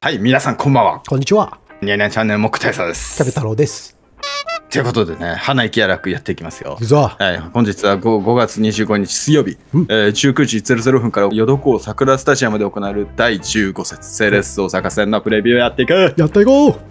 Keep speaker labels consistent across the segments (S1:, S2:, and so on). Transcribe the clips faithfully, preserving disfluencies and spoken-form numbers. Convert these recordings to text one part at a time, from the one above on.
S1: はい、皆さんこんばんは。
S2: こんにちは。
S1: ニャニャチャンネル木大佐です。
S2: キャベ太郎です。
S1: ということでね、花息やらくやっていきますよ。
S2: いくぞ。
S1: はい、本日は 5, 5月にじゅうごにち水曜日、うん、えー、じゅうくじゼロゼロふんから淀港桜スタジアムで行われるだいじゅうご節セレッソ大阪戦のプレビューをやっていく。
S2: やっていこう。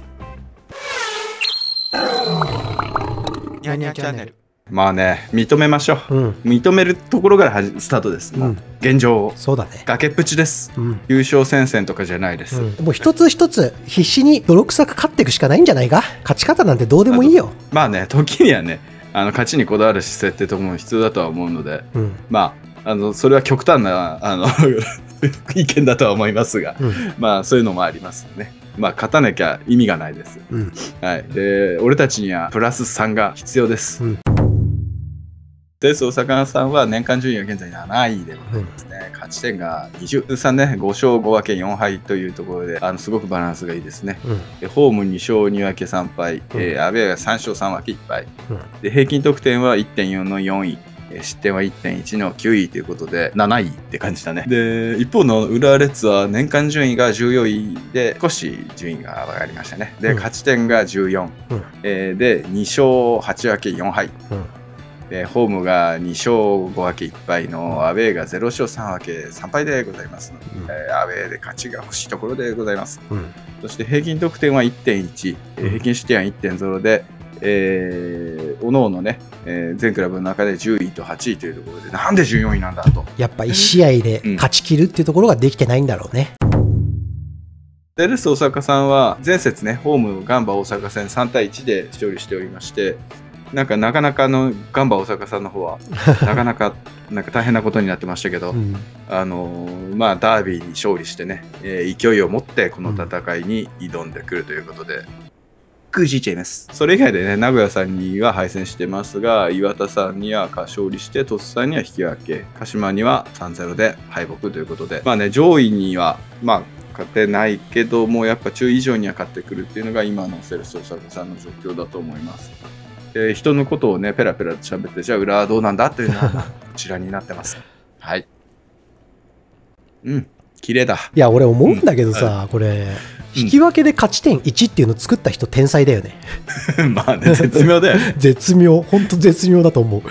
S1: ニャニャチャンネル。まあね、認めましょう、うん、認めるところからスタートです、うん、現状
S2: そうだね、
S1: 崖っぷちです、うん、優勝戦線とかじゃないです、
S2: うん、もう一つ一つ必死に泥臭く勝っていくしかないんじゃないか。勝ち方なんてどうでもいいよ。
S1: まあね、時にはね、あの勝ちにこだわる姿勢ってところも必要だとは思うので、うん、まああのそれは極端なあの意見だとは思いますが、うん、まあそういうのもありますよね。まあ勝たなきゃ意味がないです、うん、はい、で俺たちにはプラスさんが必要です、うん。セレッソ大阪さんは年間順位は現在なないでございますね、うん、勝ち点がにじゅうさんね、ごしょうごわけよんはいというところで、あのすごくバランスがいいですね、うん、でホームにしょうにわけさんぱい、うん、えー、アウェーがさんしょうさんわけいっぱい、うん、で平均得点は いってんよん のよんい、失点は いってんいち のきゅういということでなないって感じだね。で一方の浦和レッズは年間順位がじゅうよんいで少し順位が上がりましたね。で、うん、勝ち点がじゅうよん、うん、えー、でにしょうはちわけよんはい、うん、でホームがにしょうごわけいっぱいのアウェーがゼロしょうさんわけさんぱいでございますので、うん、えー、アウェーで勝ちが欲しいところでございます、うん、そして平均得点は いってんいち、うん、平均失点は いってんゼロ で、えー、おのおのね、えー、全クラブの中でじゅういとはちいというところで、なんでじゅうよんいなんだと。
S2: やっぱいち試合で勝ちきるっていうところができてないんだろうね、うん。
S1: セレッソ大阪さんは前節ね、ホームガンバ大阪戦さんたいいちで勝利しておりまして、なんかなかなかのガンバ大阪さんの方はなかなかなんか大変なことになってましたけど、うん、あのー、まあダービーに勝利してね、えー、勢いを持ってこの戦いに挑んでくるということで、くじいちゃいます。それ以外でね、名古屋さんには敗戦してますが、岩田さんには勝利して、鳥栖さんには引き分け、鹿島には さんたいゼロ で敗北ということで、まあね、上位にはまあ勝てないけども、やっぱ中以上には勝ってくるっていうのが今のセレッソ大阪さんの状況だと思います。で人のことをねペラペラと喋って、じゃあ裏はどうなんだというのはこちらになってます。はい、うん、綺麗だ。
S2: いや俺思うんだけどさ、うん、これ引き分けで勝ち点いちっていうのを作った人天才だよね。
S1: まあね、絶妙だよね。
S2: 絶妙、本当絶妙だと思う、うん、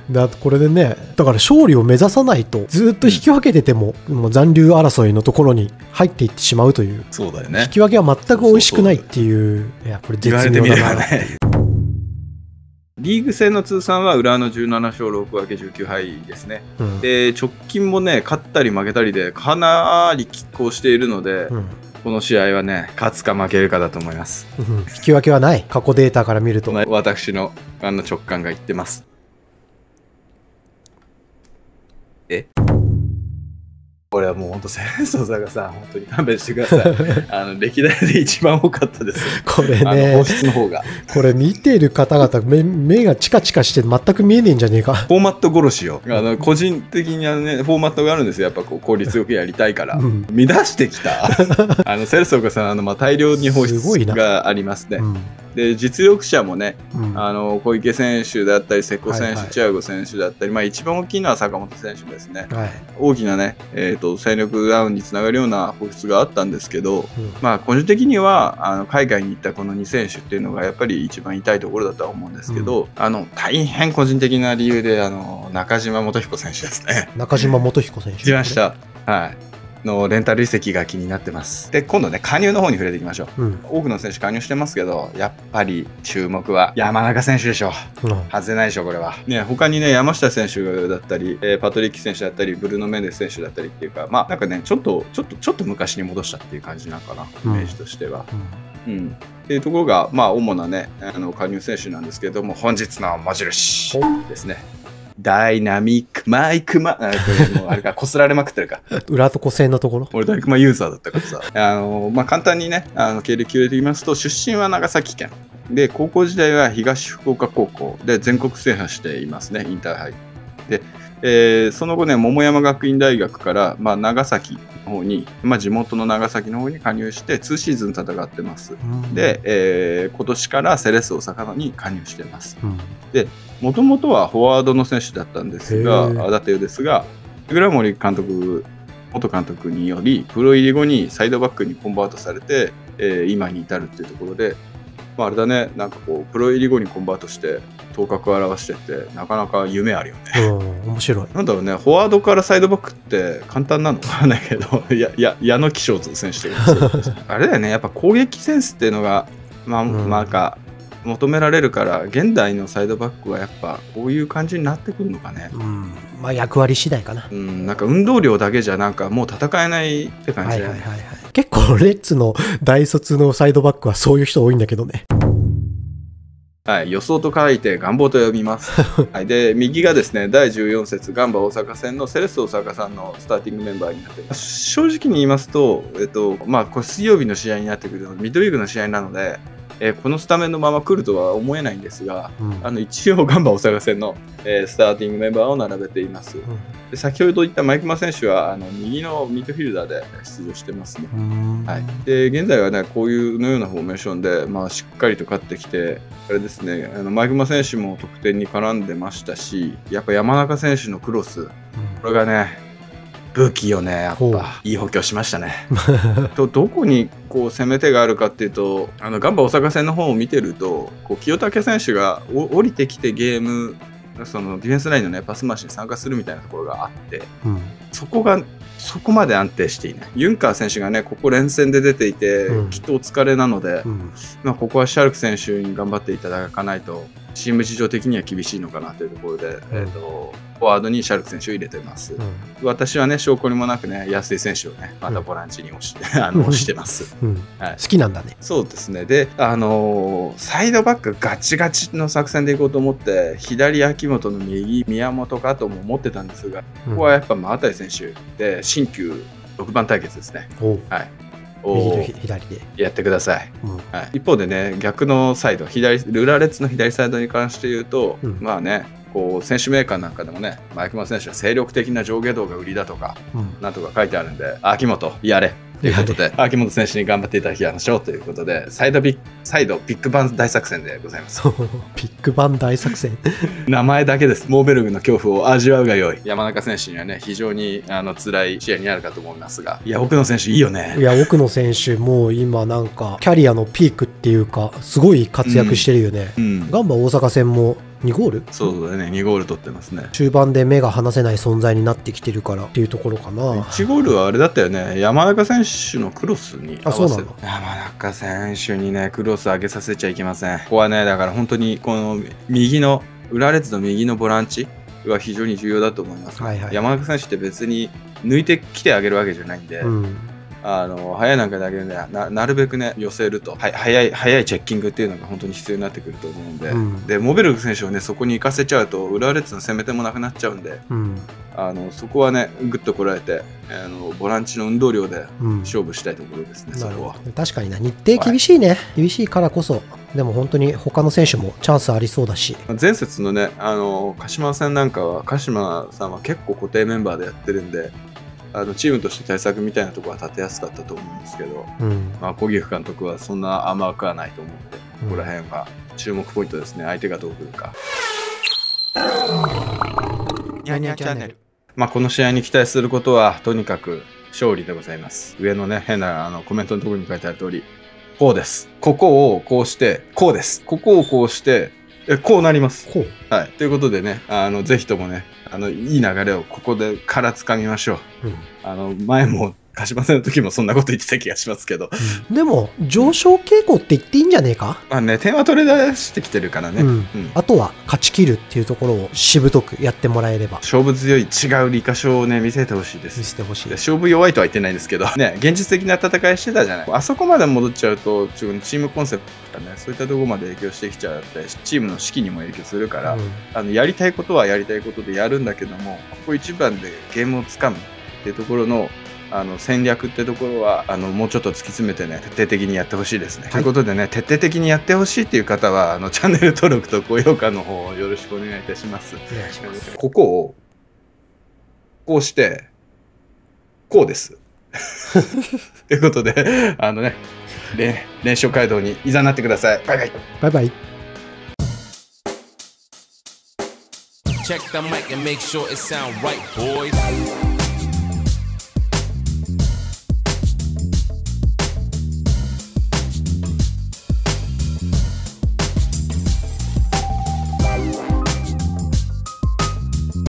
S2: だこれでね、だから勝利を目指さないとずっと引き分けてても、うん、もう残留争いのところに入っていってしまうという。
S1: そうだよね。
S2: 引き分けは全く美味しくないっていう、いやこれ絶妙だなっていう。
S1: リーグ戦の通算は浦和のじゅうななしょうろくわけじゅうきゅうはいですね、うん、で直近もね勝ったり負けたりでかなり拮抗しているので、うん、この試合はね勝つか負けるかだと思います、
S2: うん、引き分けはない。過去データから見ると
S1: 私のあの直感が言ってます。えこれはもう本当セレッソ大阪さん、本当に勘弁してください。あの歴代で一番多かったです。
S2: これね、
S1: 放出の方が
S2: これ見ている方々 目, 目がチカチカして全く見えねえんじゃねえか。
S1: フォーマット殺しよ。あの個人的にあの、ね、フォーマットがあるんですよ。やっぱこう効率よくやりたいから、うん、乱してきたあのセレッソ大阪さん、あの、まあ、大量に放出がありますね。で実力者もね、うん、あの小池選手だったり瀬古選手、はいはい、チアゴ選手だったり、まあ、一番大きいのは坂本選手ですね、はい、大きなね、えーと、戦力ダウンにつながるような放出があったんですけど、うん、まあ個人的にはあの海外に行ったこのに選手っていうのがやっぱり一番痛いところだとは思うんですけど、うん、あの大変個人的な理由であの中島元彦選手ですね。
S2: 中島元彦選手、ね、
S1: 来ました。はい。のレンタル移籍が気になってます。で今度ね加入の方に触れていきましょう、うん、多くの選手加入してますけど、やっぱり注目は山中選手でしょう、うん、外せないでしょこれはね。他にね山下選手だったり、えー、パトリッキ選手だったりブルーノ・メンデス選手だったりっていうか、まあなんかねちょっとちょっとちょっと昔に戻したっていう感じなのかな、イメージとしては、うん、うん、っていうところがまあ主なねあの加入選手なんですけども、本日の目印ですね。ダイナミックマイクマ、あれか、こすられまくってるか。
S2: 裏とこ線のところ。
S1: 俺、ダイクマユーザーだったからさ。あの、まあ、簡単にね、あの経歴を入れてみますと、出身は長崎県。で、高校時代は東福岡高校で全国制覇していますね、インターハイ。で、えー、その後ね、桃山学院大学から、まあ、長崎の方に、まあ、地元の長崎の方に加入して、にシーズン戦ってます。うん、で、えー、今年からセレッソ大阪に加入してます。うん、で、もともとはフォワードの選手だったんですが、だったようですが、浦森監督元監督によりプロ入り後にサイドバックにコンバートされて、えー、今に至るっていうところで、まあ、あれだね、なんかこうプロ入り後にコンバートして頭角を現してってなかなか夢あるよね。
S2: うん、面白い。
S1: なんだろうね、フォワードからサイドバックって簡単なのかわかんないけど、いやいや矢野貴翔選手とかあれだよね、やっぱ攻撃センスっていうのがまあ、うん、なんか求められるから、現代のサイドバックはやっぱこういう感じになってくるのかね。
S2: うん、まあ役割次第かな。
S1: うん、なんか運動量だけじゃなんかもう戦えないって感じだよね。
S2: はいはいはいはい、結構レッツの大卒のサイドバックはそういう人多いんだけどね。
S1: はい、予想と書いて願望と読みます。はい、で右がですね、だいじゅうよん節ガンバ大阪戦のセレッソ大阪さんのスターティングメンバーになってます。正直に言いますと、えっとまあ、これ水曜日の試合になってくるのでミッドウィークの試合なので、えー、このスタメンのまま来るとは思えないんですが、うん、あの一応ガンバ大阪戦の、えー、スターティングメンバーを並べています。うん、で先ほど言ったマイクマ選手はあの右のミッドフィルダーで出場してますね。はい、で現在はねこういうのようなフォーメーションで、まあ、しっかりと勝ってきて、あれですね、あのマイクマ選手も得点に絡んでましたし、やっぱ山中選手のクロス、うん、これがね武器よね、やっぱいい補強しましたね。とどこにこう攻め手があるかっていうと、あのガンバ大阪戦の方を見てると、こう清武選手が降りてきてゲームそのディフェンスラインのねパス回しに参加するみたいなところがあって、うん、そこがそこまで安定していない。ユンカー選手がねここ連戦で出ていて、うん、きっとお疲れなので、うん、まあ、ここはシャルク選手に頑張っていただかないとチーム事情的には厳しいのかなというところで、うん、えーとフォワードにシャルク選手を入れてます。うん、私はね証拠にもなくね安井選手をねまたボランチに押して、うん、あの押してます、
S2: うん、はい、好きなんだね。
S1: そうですね。であのー、サイドバックガチガチの作戦でいこうと思って左秋元の右宮本かとも思ってたんですが、ここはやっぱ馬渡選手で新旧ろくばん対決ですね。はい、
S2: 右と左で
S1: やってください。うん、はい、一方でね逆のサイド左ルラレッツの左サイドに関して言うと、うん、まあねこう選手メーカーなんかでもねマイクマ選手は精力的な上下動が売りだとか、うん、なんとか書いてあるんで、秋元やれということで秋元選手に頑張っていただきましょうということで、サイドビッサイドビッグバン大作戦でございます。
S2: ビッグバン大作戦
S1: 名前だけです。モーベルグの恐怖を味わうがよい。山中選手にはね非常にあの辛い試合になるかと思いますが、いや奥野選手いいよね。
S2: いや奥野選手もう今なんかキャリアのピークっていうかすごい活躍してるよね。うんうん、ガンバ大阪戦もにゴール？
S1: そうだね、にゴール取ってますね。
S2: 中盤で目が離せない存在になってきてるからっていうところかな。
S1: いちゴールはあれだったよね、山中選手のクロスに合わせる。山中選手にねクロス上げさせちゃいけません。ここはねだから本当にこの右の裏列の右のボランチは非常に重要だと思います。はいはい、山中選手って別に抜いてきてあげるわけじゃないんで、うん、あの早い段階だけで、ね、な, なるべくね寄せるとは早い早いチェッキングっていうのが本当に必要になってくると思うんで、うん、でモベルグ選手をねそこに行かせちゃうと浦和レッズの攻め手もなくなっちゃうんで、うん、あのそこはねグッとこらえてあのボランチの運動量で勝負したいところですね、うん、そこは
S2: 確かにな。日程厳しいね、はい、厳しいからこそでも本当に他の選手もチャンスありそうだし、
S1: 前節のねあの鹿島戦なんかは鹿島さんは結構固定メンバーでやってるんで、あのチームとして対策みたいなところは立てやすかったと思うんですけど、うん、まあ、小木監督はそんな甘くはないと思って、うん、ここら辺は注目ポイントですね。相手がどう来るか。ニャニャチャンネル。まあ、この試合に期待することはとにかく勝利でございます。上のね変なあのコメントのところに書いてある通りこうです。ここをこうしてこうです。ここをこうしてえこうなります。はい、ということでねあのぜひともねあのいい流れをここでからつかみましょう。うん、あの前も鹿島戦の時もそんなこと言ってた気がしますけど、
S2: うん、でも上昇傾向って言っていいんじゃねえか。
S1: まあね点は取れ出してきてるからね、うんうん、
S2: あとは勝ち切るっていうところをしぶとくやってもらえれば、
S1: 勝負強い違う理科書をね見せてほしいです。
S2: 見せてほしい。
S1: 勝負弱いとは言ってないんですけどね、現実的な戦いしてたじゃない。あそこまで戻っちゃうとチームコンセプトがねそういったところまで影響してきちゃうってチームの士気にも影響するから、うん、あのやりたいことはやりたいことでやるんだけども、ここ一番でゲームをつかむっていうところのあの戦略ってところはあのもうちょっと突き詰めてね徹底的にやってほしいですね、はい、ということでね徹底的にやってほしいっていう方はあのチャンネル登録と高評価の方をよろしくお願いいたします。お願いします。ここをこうしてこうですということであのね連勝街道にいざなってください。バイバイ
S2: バイバイ。
S3: Check the mic and make sure it sound right, boys.